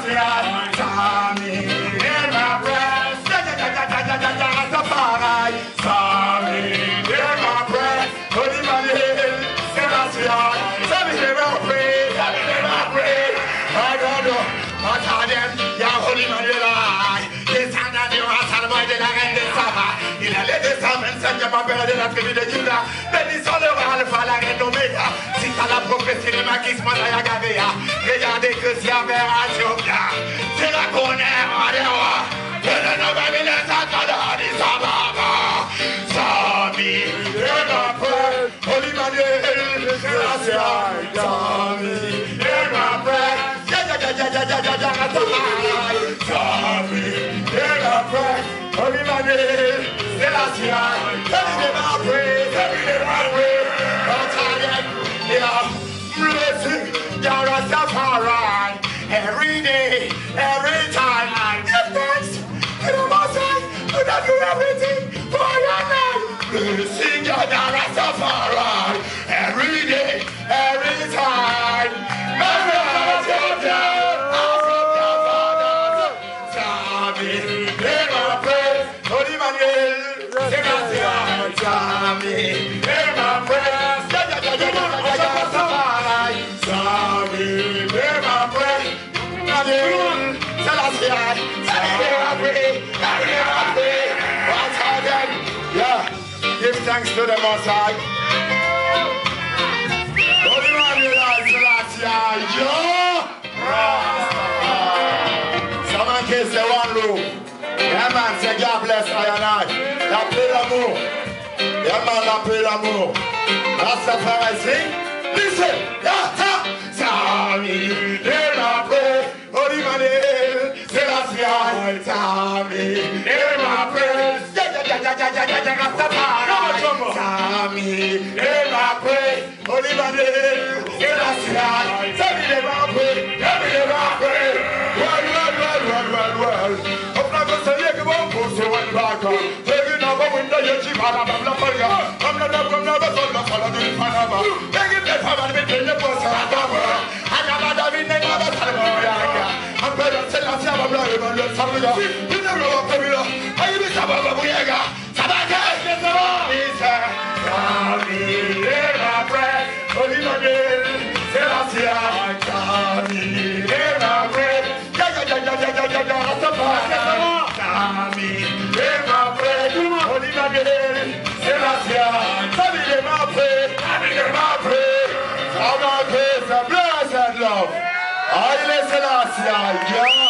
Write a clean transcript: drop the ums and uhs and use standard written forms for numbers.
Tommy, in my breast, Rastafari, Tommy, in my breast, Holy Manuel, Sebastian, Tommy, in my breast, Tommy, in my breast, I don't know, what are them, yeah, Holy Manuel, this hand and you are Salomon, de la reine des Sabats, il a les descendants, Seigneur, ma père de la tribu de Judas, béni soit le roi, Alpha, la reine d'Oméga, si t'as la prophétie de Maquis, Montaya Gavea, regardez que si à Veracioga, c'est la connaît, Adewa, que le nom de Miles Atala, di Sababa, Sami, et ma père, Holy Manuel, Gracia, Sami, et ma père, Sami, et ma père, Holy Manuel, Gracia, every my praise, every my praise, blessing, Rastafari, every day, every time, give thanks to the Most High, who does do everything for your life. Blessing, Rastafari, every day, every time. Holy Manuel, Sebastian, Tommy, in my prayer, Tommy, in my prayer, Manuel, Sebastian, once again, yeah, give thanks to the Most High. Holy Manuel, Sebastian, yo, someone kiss the one room. Yeah man, say God bless I and I. La paix l'amour. Yeah man, la paix l'amour. Rastafari sing. Listen. Yeah, ha. Tommy, in my prayer. Holy Manuel, Sebastian. Tommy, in my prayer. Rastafari. Tommy, in my prayer. Holy Manuel, Sebastian. Tommy, in my prayer. Tommy, in my prayer. Well. So one back up, taking over window, you keep on a blah fire. I'm not a woman, but I'm not following Panama. Taking the family between the post and the world. I got a David name of a Salmoya. I'm better than I say, I'm not even the Samuel. You never know what to I will be some of the Buega. Sabaka, get the law. He's a Tommy, in my bread. Holy Manuel, Sebastian, Tommy, in my bread. Tommy, in my bread, Holy Manuel, Sebastian, Tommy, in my bread, Tommy, in my bread, all my praise and blessed love. I listen, Sebastian, yeah.